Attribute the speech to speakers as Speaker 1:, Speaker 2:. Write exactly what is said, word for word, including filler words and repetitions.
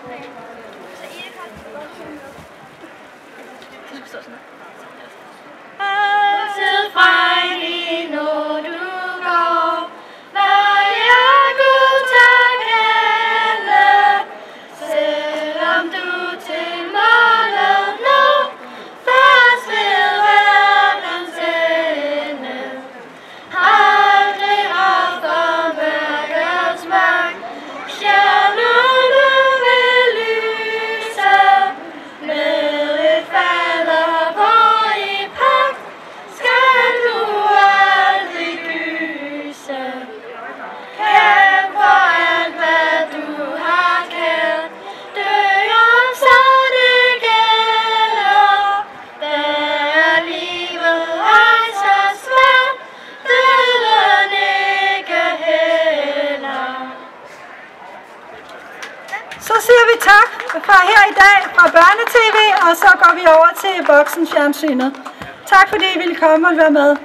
Speaker 1: Altid frejdig, når du går, var jeg god tak alle, selvom du til målet når, først ved verdens ende. Aldrig op for mørkets mørk, stjernerne vil lyse, med et fadervor i pagt, skal du aldrig gyse. Kæmp for alt, hvad du har kært, dø om så det gælder. Bær livet ej så svært, døden ikke heller.
Speaker 2: Så siger vi tak fra her i dag fra Børne-T V, og så går vi over til voksenfjernsynet. Tak fordi I ville komme og være med.